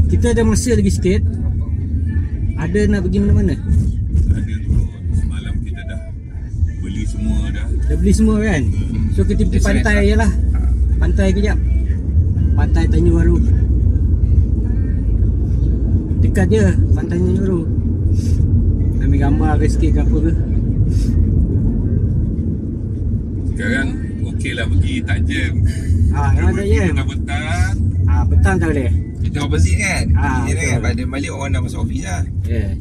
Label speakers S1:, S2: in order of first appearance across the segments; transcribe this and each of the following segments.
S1: Kita ada masa lagi sikit. Ada nak pergi mana-mana?
S2: Ada tu. Semalam kita dah beli semua dah.
S1: Dah beli semua kan? So kita pergi pantai je lah. Pantai kejap. Pantai Tanjung Waru. Dekat je Pantai Tanjung Waru. Ambil gambar ke sikit ke apa ke.
S2: Sekarang okey lah pergi, tak jam.
S1: Memang tak jam.
S2: Petang.
S1: Petang tak boleh.
S3: Kita opposite kan? Dia
S1: betul.
S3: kan pada balik orang dah masuk office lah.
S1: Yes.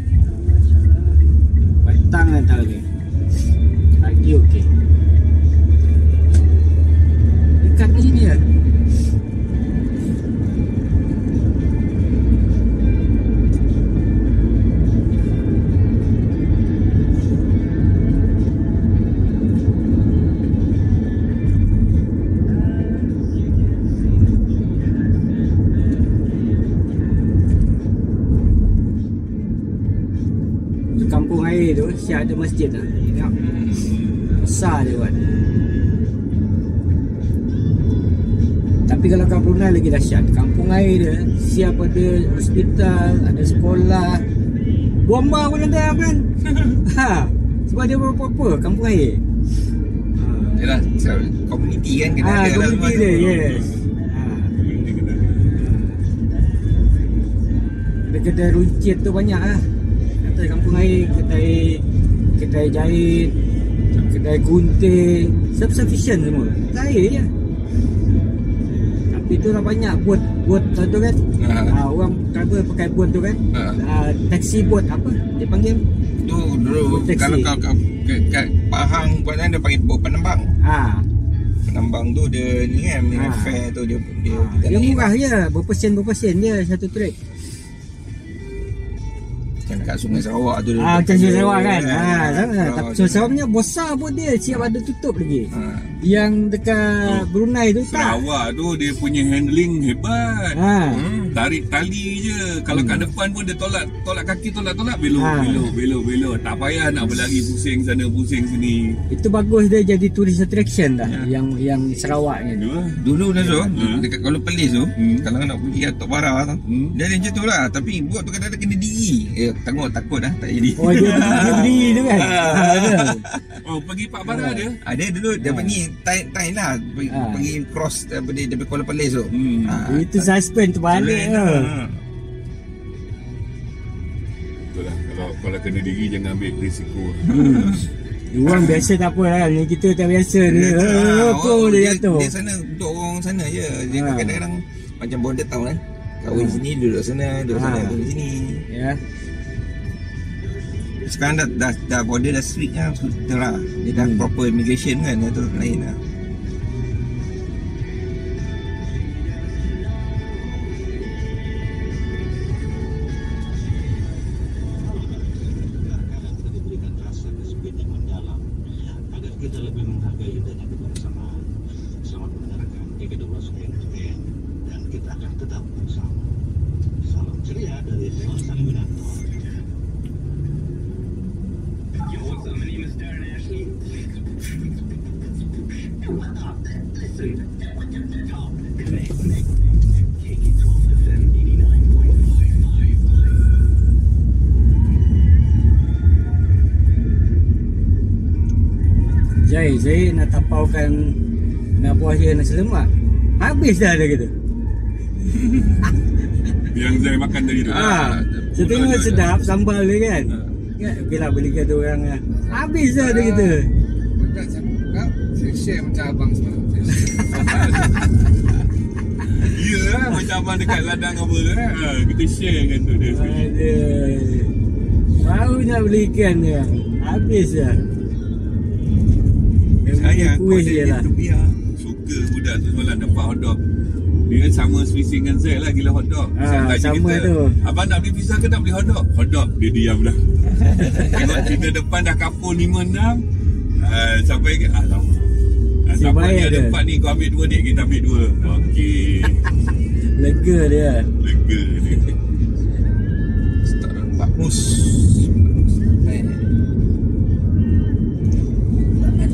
S1: Petang kan tak boleh. Pagi okey. Dekat ni sini lah. Kampung air tu siap ada masjid lah. Tengok. Besar dia buat. Tapi kalau kat Brunei lagi dahsyat. Kampung air dia siap ada hospital, ada sekolah. Bomba pun ada kan. Sebab dia berapa-apa kampung air.
S3: Yalah, komuniti kan kena ada lah.
S1: Komuniti dia, yes. Kedai runcit tu banyak lah. Kedai kampung air, kedai jahit, kedai gunting, self-sufficient semua. Air je. Tapi tu lah banyak bot tu kan. Orang pakai bot tu kan. Taxi bot apa dia panggil?
S3: Tu dulu kalau kat Pahang buatan dia panggil bot penambang. Penambang tu dia ni kan, fare tu dia
S1: murah je, berpersen je satu trip.
S3: Macam kat Sungai Sarawak tu.
S1: Macam Sungai Sarawak kan. Tapi Sungai Sarawak punya besar pun dia siap ada tutup lagi. Yang dekat Brunei tu tak.
S2: Sarawak tu dia punya handling hebat. Tarik tali je. Kalau kat depan pun dia tolak kaki, tolak belok. Tak payah nak berlari pusing sana pusing sini.
S1: Itu bagus dia jadi tourist attraction dah. Yang Sarawak ni.
S3: Dulu dah tu dekat Kuala Perlis tu, kalau nak pergi Tok Bara tu, dia ada macam tu lah. Tapi bot tu kadang-kadang kena diri. Takut dah tak jadi.
S1: Oh dia diri tu kan.
S2: Oh pergi Pak Bara dia.
S3: Ada dulu dia pergi time lah pergi cross daripada Kuala Perlis tu.
S1: Itu suspend terbalik tu.
S2: Betul lah. Kalau kena diri jangan ambil risiko.
S1: Orang biasa tak apa lah. Ni kita tak biasa ni. Apa dia jatuh.
S3: Dia sana untuk orang sana je. Dia kadang-kadang macam border town kan. Kahwin sini duduk sana, duduk sana, duduk sini. Ya. Sekarang dah border dah strict lah. Betul lah. Dia dah proper immigration kan. Itu lain lah.
S4: Kita lebih menghargai dan yang kebersamaan. Selamat mendengarkan di kedua sungai dan kita akan tetap bersama. Salam ceria dari Dewan Saliminanto. Yo, what's up? My name is Darren Ashley. Listen. Connect. KK12 FM 89.5.
S1: Saya nak tapaukan nak buah dia nasi lemak. Habis dah dia kata.
S2: Yang saya makan tadi tu.
S1: Saya tengok sedap sambal dia kan. Okey lah beli kat orang lah. Habis dah dia kata.
S5: Bukan saya share macam abang semalam.
S2: Ya lah, macam abang dekat ladang apa tu kan. Kita share kan tu dia.
S1: Baru nak belikan dia. Habis dah.
S2: Saya
S1: kuih je lah.
S2: Suka budak tu semalam dapat hotdog. Dia sama spacing dengan saya lah, gila hotdog.
S1: Sama kita, tu.
S2: Abang nak beli pizza ke nak beli hotdog? Hotdog. Dia diam dah. Tengok kita depan dah kapur 5-6. Sampai ke alamak. Sampai dia depan ni kau ambil 2 dik, kita ambil 2. Okey.
S1: Lega dia.
S3: Start Pak Mus.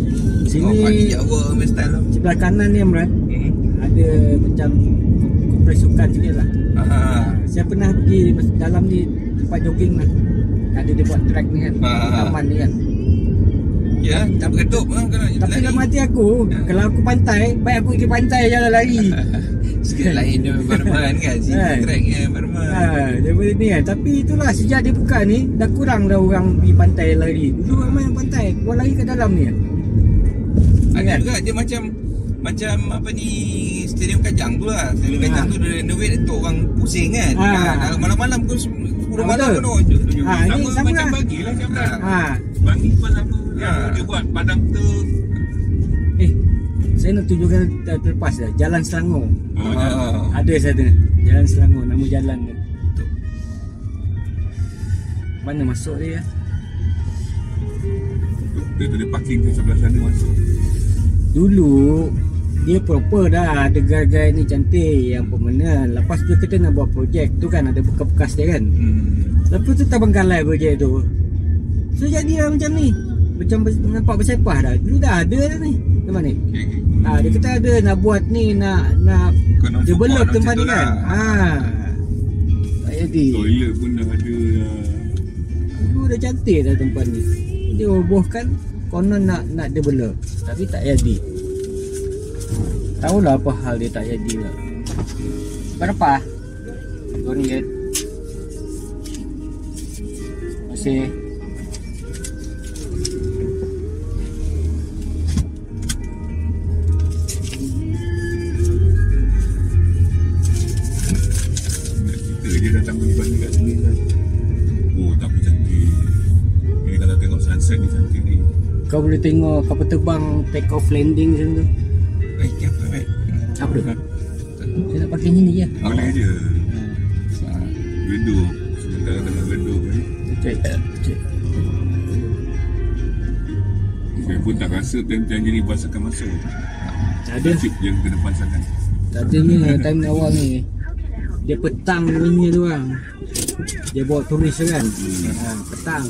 S1: Sini
S3: Jawa style
S1: sebelah kanan ni Amran. Ada macam boleh sukan sikit lah.
S3: Ah.
S1: Saya pernah pergi dalam ni tempat jogging lah. Ada dia buat track ni kan, taman ni kan.
S3: Ya, tak bergedup kalau
S1: Tapi
S3: lari.
S1: dalam hati aku, kalau aku pantai, baik aku pergi pantai jalan lari.
S3: Sikit lain dia environment kan. Sini track ni environment.
S1: Daripada ni kan. Tapi itulah sejak dia buka ni, dah kurang dah orang pergi pantai lari. Dulu ramai yang pantai, orang lari kat dalam ni kan.
S3: Ada juga dia macam apa ni, Stadium Kajang tu lah. Stadium Kajang tu dia renovate untuk orang pusing kan. Malam-malam pukul 10 malam pun
S2: Sama macam
S1: lah.
S2: bagilah Syamran.
S1: Ha.
S2: Bangi pun sama. Dia buat padang tu.
S1: Saya nak tunjukkan terlepas dah. Jalan Selangor.
S2: Oh,
S1: Ada satu Jalan Selangor, nama jalan dia. Mana masuk dia?
S2: Dia ada parking ke sebelah sana masuk.
S1: Dulu dia proper dah, ada gerai-gerai ni cantik yang permanent. Lepas tu kita nak buat projek tu kan, ada bekas-bekas dia kan. Lepas tu terbengkalai projek tu. So jadilah macam ni. Macam nampak bersepah dah. Dulu dah ada dah ni. Tempat ni. Dia kata ada nak buat ni, nak develop tempat ni kan. Tak jadi.
S2: Toilet pun dah ada.
S1: Dulu dah cantik dah tempat ni. Dia robohkan, konon nak develop. Tapi tak jadi. Tahulah apa hal dia tak jadi lah. Berapa? RM2. Masih.
S2: Dia datang bagi kat sini kan. Oh, tapi cantik. Ini kalau tengok sunset ni cantik ni.
S1: Kau boleh tengok kapal terbang take off landing macam tu.
S3: Apa baik?
S1: Apa tu? Saya nak pakai ni je.
S2: Boleh je. Gedung. Sementara tengah gedung ni.
S1: Cek.
S2: Saya pun tak rasa time-time jadi bas akan masuk.
S1: Ada.
S2: Cik yang kena pasangkan.
S1: Katanya time awal ni dia petang punya tu orang. Dia bawa turis tu kan. Petang.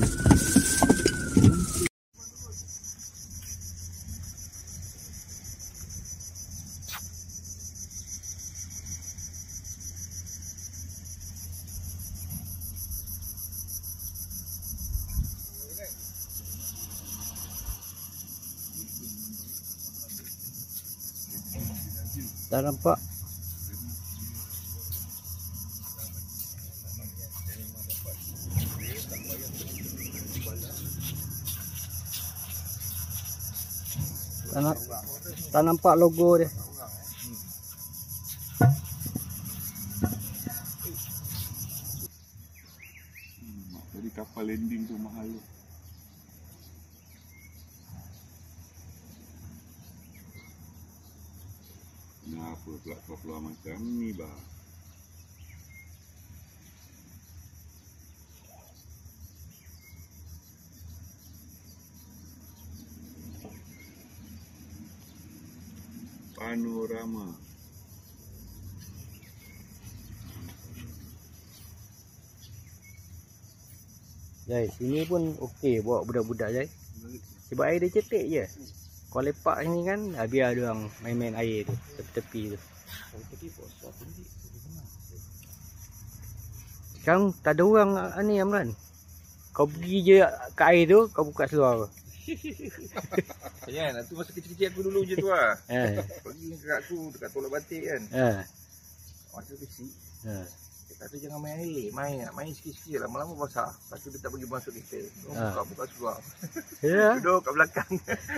S1: Tak nampak. Tak nampak logo dia.
S2: Jadi kapal landing tu mahal tu. Kenapa pula kau keluar macam ni bah? Panorama.
S1: Jai, sini pun okey bawa budak-budak Jai. Sebab air dia cetek je. Kau lepak sini kan, biar dia orang main-main air tu, tepi-tepi tu. Sekarang tak ada orang ni Amran. Kau pergi je ke air tu, kau buka seluar.
S3: Sayang, tu masa kecil-kecil aku dulu je tu lah. Pergi dengan kakak aku dekat tolak batik kan. Masa kecil. Dia kata jangan main air. Main sikit-sikit lah. Lama-lama basah. Lepas tu dia tak bagi masuk kita. Buka seluar. Duduk kat belakang.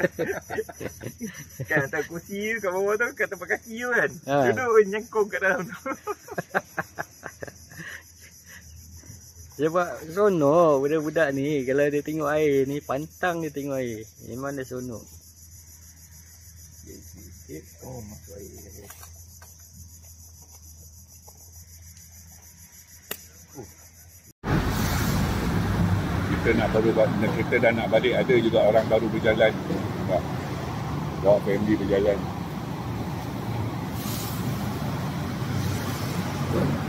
S3: Kan atas kursi kat bawah tu, kat tempat kaki tu kan. Duduk nyangkung kat dalam tu.
S1: Sebab seronok budak-budak ni. Kalau dia tengok air ni, pantang dia tengok air. Memang dia seronok.
S3: Sikit. Oh, masuk air.
S2: Kita dah nak balik, ada juga orang baru berjalan. Bawa family berjalan.